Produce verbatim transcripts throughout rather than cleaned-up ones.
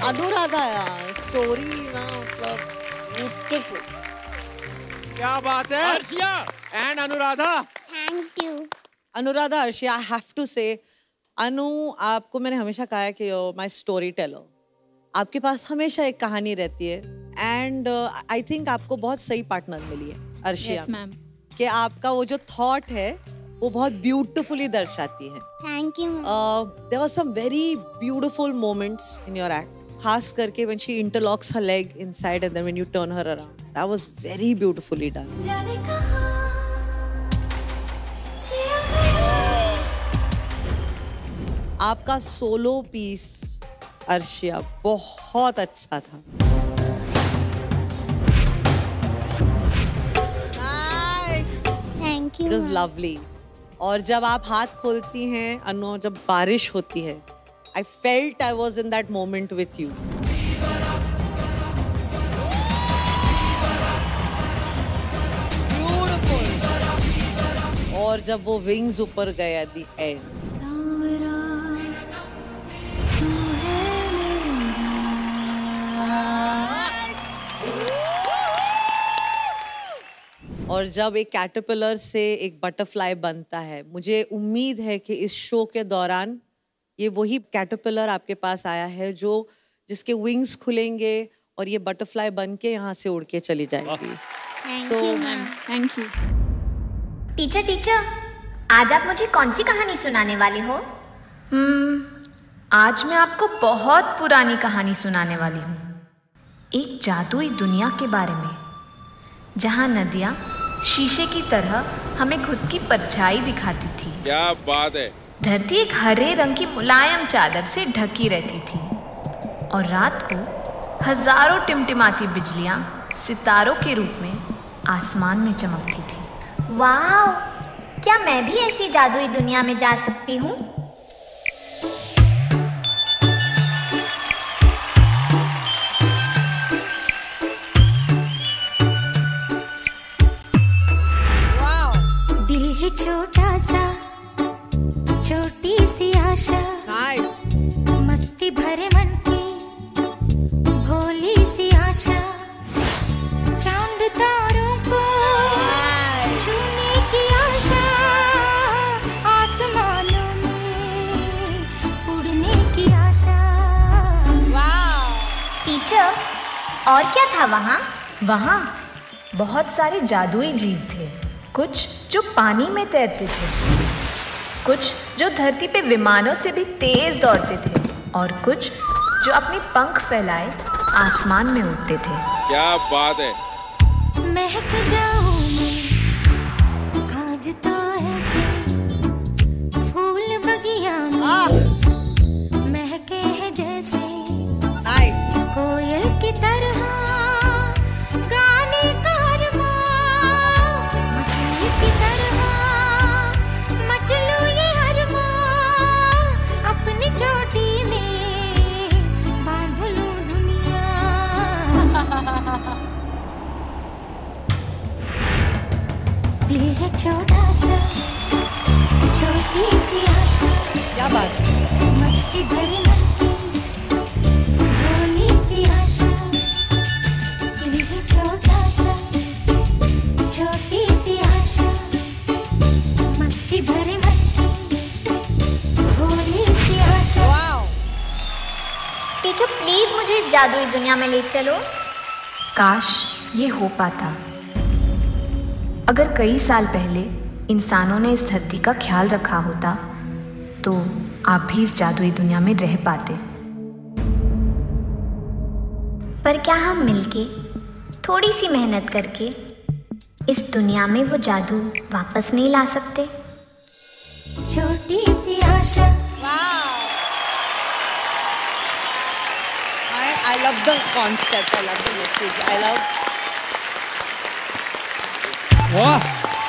अनुराधा यार, स्टोरी ना मतलब ब्यूटीफुल। क्या बात है Arshia and Anuradha. Thank you. Anuradha, Arshia, I have to say, Anu, आपको मैंने हमेशा कहा है कि माय स्टोरी टेलर, आपके पास हमेशा एक कहानी रहती है एंड आई थिंक आपको बहुत सही पार्टनर मिली है अर्शिया। yes, ma'am. कि आपका वो जो थॉट है वो बहुत ब्यूटीफुली दर्शाती है। Thank you. There were some very beautiful moments in your act, खास करके when she interlocks her leg inside and then when you turn her around, that was very beautifully done. आपका solo piece Arshia बहुत अच्छा था। Thank you. It was lovely. और जब आप हाथ खोलती हैं अनु, जब बारिश होती है, I felt I was in that moment with you. Beautiful. और जब वो wings ऊपर गए at the end. और जब एक कैटरपिलर से एक बटरफ्लाई बनता है, मुझे उम्मीद है कि इस शो के दौरान ये वही कैटरपिलर आपके पास आया है जो जिसके विंग्स खुलेंगे और ये बटरफ्लाई बन के यहाँ से उड़ के चली जाएगी। Thank you ma'am. Thank you. Teacher teacher आज आप मुझे कौन सी कहानी सुनाने वाले हो? हम्म आज मैं आपको बहुत पुरानी कहानी सुनाने वाली हूँ। एक जादुई दुनिया के बारे में, जहाँ नदियाँ शीशे की तरह हमें खुद की परछाई दिखाती थी। क्या बात है। धरती एक हरे रंग की मुलायम चादर से ढकी रहती थी और रात को हजारों टिमटिमाती बिजलियां सितारों के रूप में आसमान में चमकती थी। वाह, क्या मैं भी ऐसी जादुई दुनिया में जा सकती हूँ? दिल है छोटा सा, छोटी सी आशा, मस्ती भरे मन की भोली सी आशा, चांद तारों को छूने की आशा, आसमानों में उड़ने की आशा। टीचर और क्या था वहाँ? वहाँ बहुत सारे जादुई जीव थे, कुछ जो पानी में तैरते थे, कुछ जो धरती पे विमानों से भी तेज दौड़ते थे और कुछ जो अपने पंख फैलाए आसमान में उड़ते थे। क्या बात है। महक जाऊं मैं आज तो ऐसे फूल बगिया में महके हैं जैसे कोयल की तरह गाने का अरमां, मछली की तरह मचलूं ये अरमां, अपनी चोटी में बांध लूं दुनिया। दिल है छोटा सा, छोटी सी आशा, क्या बात है। मस्ती भरी मन की भोली सी आशा। दिल है छोटा सा, छोटी सी आशा, मस्ती भरी मन की भोली सी आशा। टीचर प्लीज मुझे इस जादुई दुनिया में ले चलो। काश ये हो पाता। अगर कई साल पहले इंसानों ने इस धरती का ख्याल रखा होता तो आप भी इस जादुई दुनिया में रह पाते। पर क्या हम मिलके थोड़ी सी मेहनत करके इस दुनिया में वो जादू वापस नहीं ला सकते? छोटी सी आशा। I I love the concept. I love the message. I love. वाह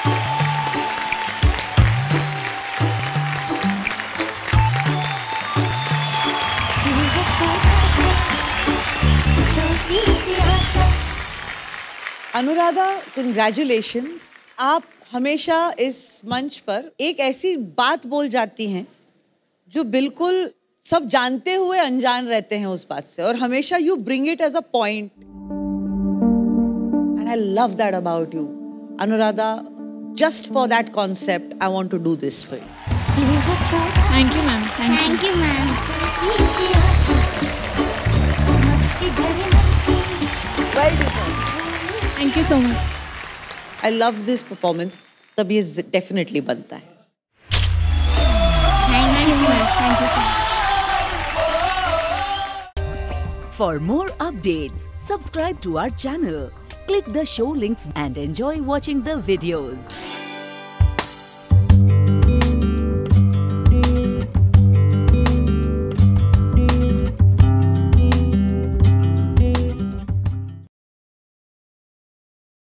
दिल है छोटा सा, छोटी सी आशा। अनुराधा, कंग्रेचुलेशंस। आप हमेशा इस मंच पर एक ऐसी बात बोल जाती हैं जो बिल्कुल सब जानते हुए अनजान रहते हैं उस बात से, और हमेशा you bring it as a point, and I love that about you Anuradha. Just for that concept I want to do this for you. Thank you ma'am. Thank you. Thank you ma'am. छोटी सी आशा मस्ती भरी मन well deserved. Thank you so much. I love this performance. तब ये definitely बनता है. Thank you ma'am. Thank you so much. For more updates, subscribe to our channel, click the show links and enjoy watching the videos.